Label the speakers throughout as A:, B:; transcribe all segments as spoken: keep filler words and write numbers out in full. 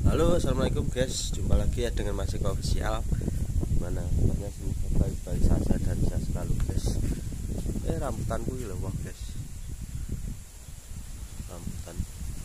A: Halo, assalamualaikum guys, jumpa lagi ya dengan Mas Eko Official. Mana kabarnya, semoga baik-baik saja dan sehat selalu guys. Eh rambutanku ini loh guys, rambutan.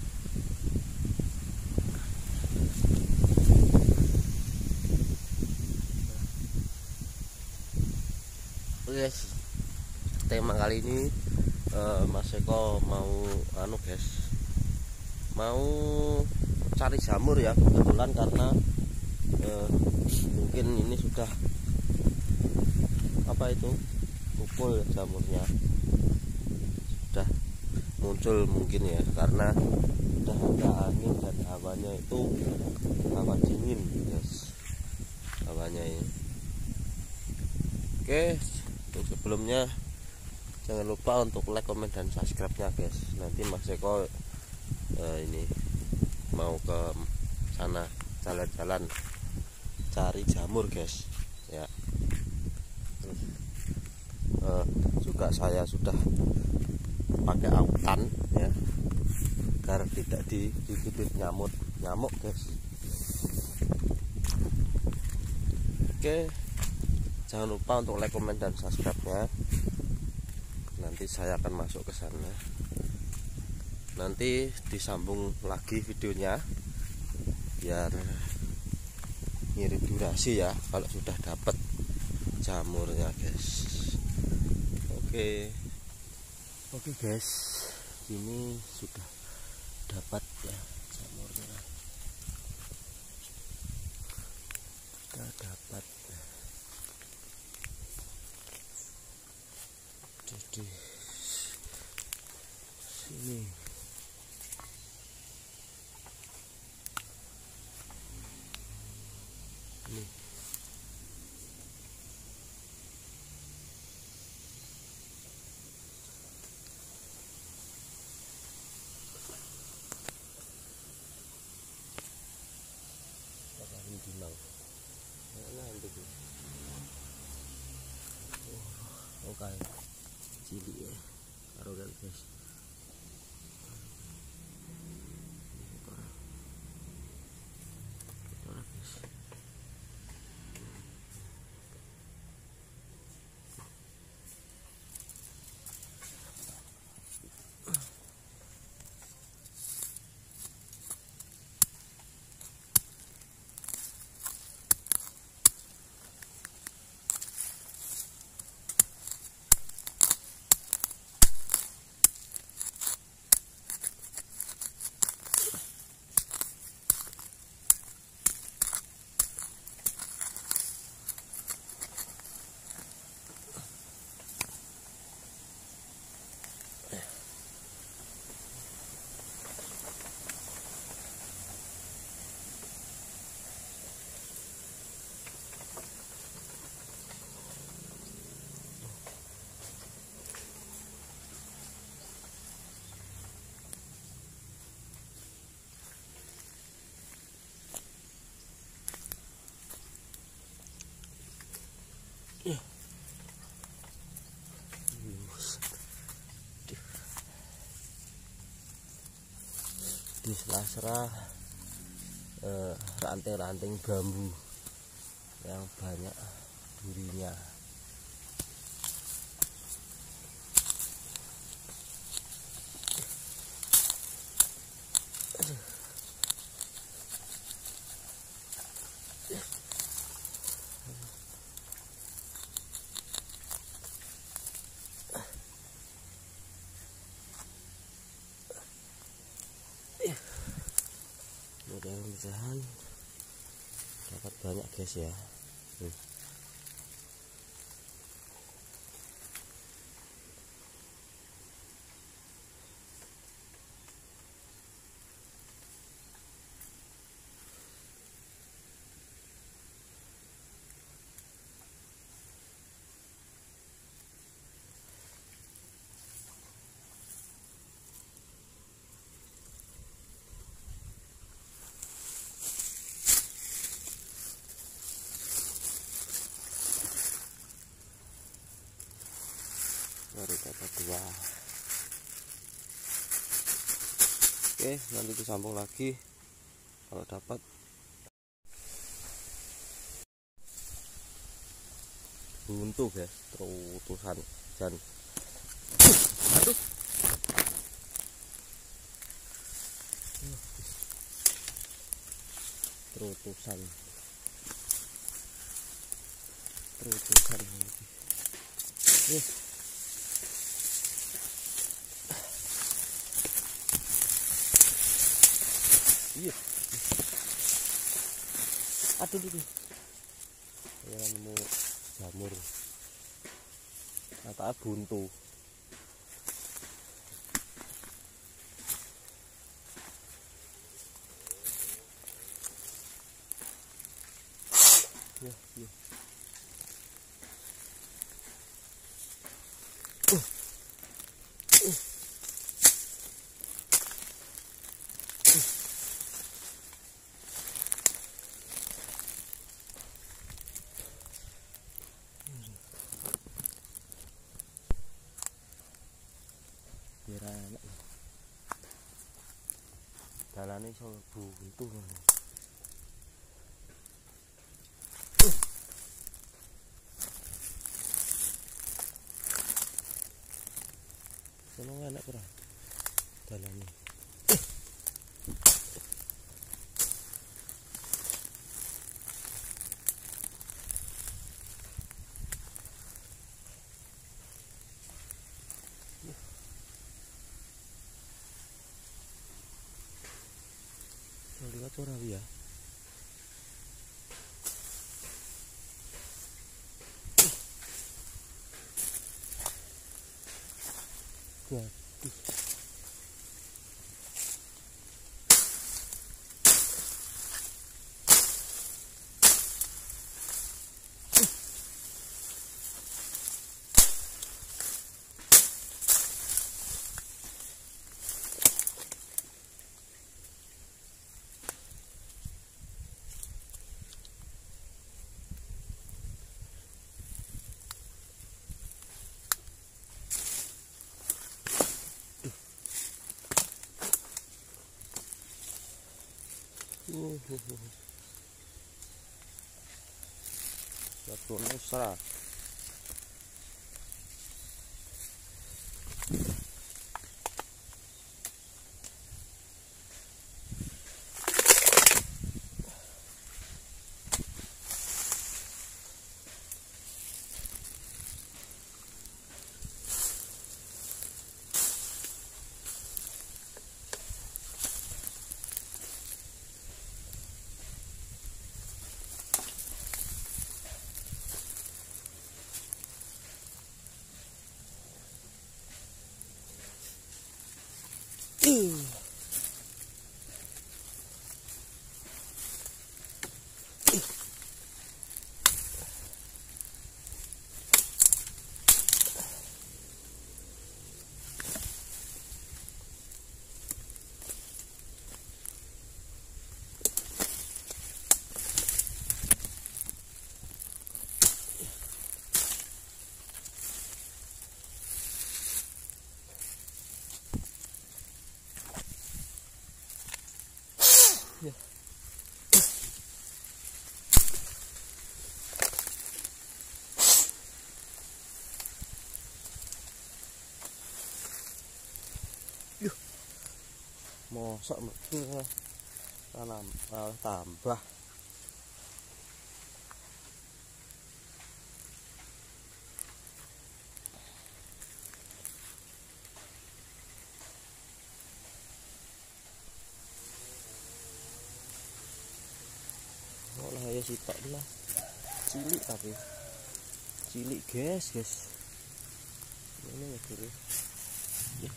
A: Oke guys, tema kali ini uh, Mas Eko mau anu guys, mau cari jamur ya, kebetulan karena eh, mungkin ini sudah apa itu pukul jamurnya sudah muncul mungkin ya, karena sudah ada angin dan hawanya itu hawa dingin guys, hawanya ini. Oke, untuk sebelumnya jangan lupa untuk like, komen, dan subscribe nya guys. Nanti Mas Eko eh, ini mau ke sana jalan-jalan cari jamur guys ya. Terus eh, juga saya sudah pakai autan ya, agar tidak digigit nyamuk nyamuk guys. Oke, jangan lupa untuk like, komen, dan subscribe nya. Nanti saya akan masuk ke sana. Nanti disambung lagi videonya biar ngirit durasi ya kalau sudah dapat jamurnya guys. Oke oke guys, ini sudah dapat ya jamurnya, sudah dapat. Jadi sini ini ini dimang mana itu oh, oke cilik ya karo guys. Di sela-sela eh, ranting-ranting bambu yang banyak durinya. Mudah-mudahan dapat banyak guys ya. hmm. Baru dapat dua. Oke, nanti disambung lagi kalau dapat. Buntu guys, terutusan dan aduh terutusan terutusan yes. Iya. Aduh aduh yang mau jamur kata buntu. Ya, ya. Uh. Uh. Uh. Biar enak. Dalane iso buntu. Seneng enak ora dalane. Lihat ora ya. Waduh. Uh, uh, uh. Satu nusa. Uh. Ya. Yuh. Mosok metu tanam malah tambah. Olah ya sitok lah. Cilik tapi. Cilik guys, guys. Ini ya dulu. Ya.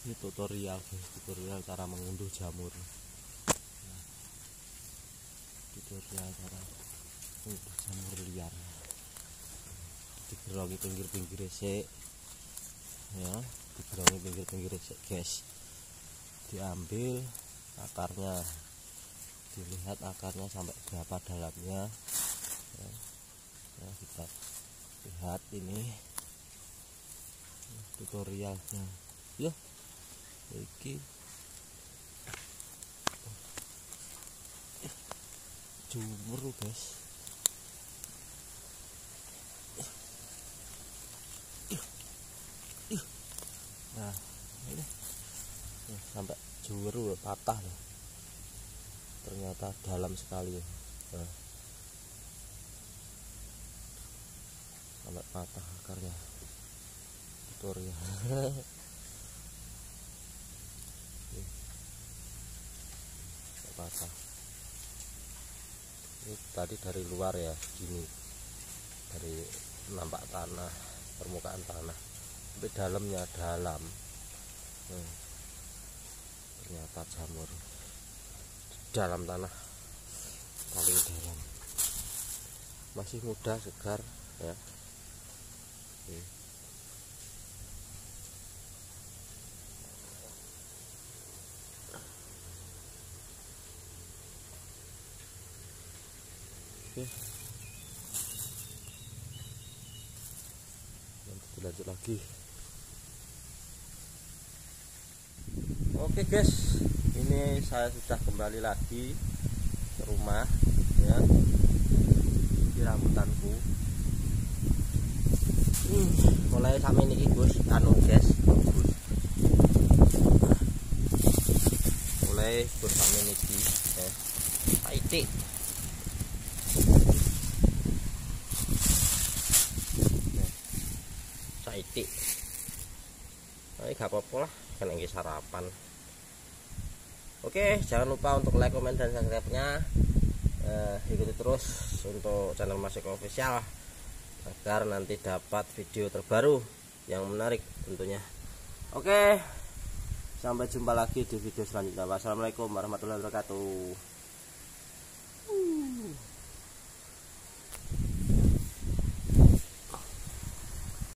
A: Ini tutorial guys, tutorial cara mengunduh jamur. Nah, tutorial cara mengunduh jamur liar. Digerongi pinggir-pinggir resik, ya, digerongi pinggir-pinggir resik guys. Diambil akarnya, dilihat akarnya sampai berapa dalamnya. Ya, ya kita lihat ini tutorialnya. Ya. Iki jumur guys. Nah ini sampai jumur patah loh. Ternyata dalam sekali. Nah, sampai patah akarnya. Tutorial. Patah. Ini tadi dari luar ya, gini, dari nampak tanah, permukaan tanah, tapi dalamnya dalam. Hmm. Ternyata jamur dalam tanah, paling dalam, masih muda, segar ya. Hmm. Oke, nanti dilanjut lagi. Oke guys, ini saya sudah kembali lagi ke rumah ya, di rambutanku. Hmm, mulai sampai ini Gus, anu guys, Gus. Mulai Gus sampai ini ya, titik. Itik. Nah, ini gak apa-apa lah, kan ini sarapan. Oke, jangan lupa untuk like, komen, dan subscribe-nya. Eh, ikuti terus untuk channel Mas Eko Official agar nanti dapat video terbaru yang menarik tentunya. Oke, sampai jumpa lagi di video selanjutnya. Wassalamualaikum warahmatullahi wabarakatuh.